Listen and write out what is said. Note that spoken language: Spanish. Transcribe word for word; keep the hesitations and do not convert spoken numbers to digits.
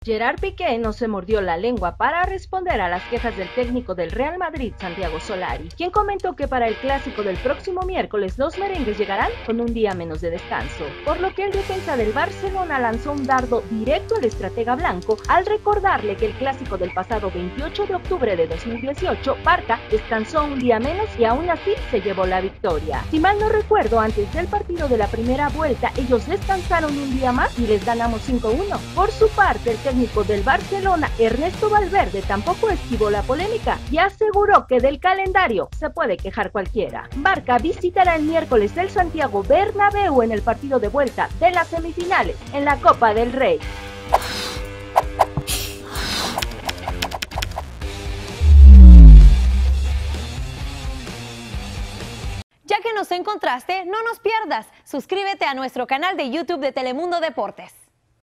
Gerard Piqué no se mordió la lengua para responder a las quejas del técnico del Real Madrid, Santiago Solari, quien comentó que para el clásico del próximo miércoles los merengues llegarán con un día menos de descanso, por lo que el defensa del Barcelona lanzó un dardo directo al estratega blanco al recordarle que el clásico del pasado veintiocho de octubre de dos mil dieciocho, Barca descansó un día menos y aún así se llevó la victoria. Si mal no recuerdo, antes del partido de la primera vuelta ellos descansaron un día más y les ganamos cinco uno. Por su parte, el técnico del Barcelona, Ernesto Valverde, tampoco esquivó la polémica y aseguró que del calendario se puede quejar cualquiera. Barca visitará el miércoles el Santiago Bernabéu en el partido de vuelta de las semifinales en la Copa del Rey. Ya que nos encontraste, no nos pierdas. Suscríbete a nuestro canal de YouTube de Telemundo Deportes.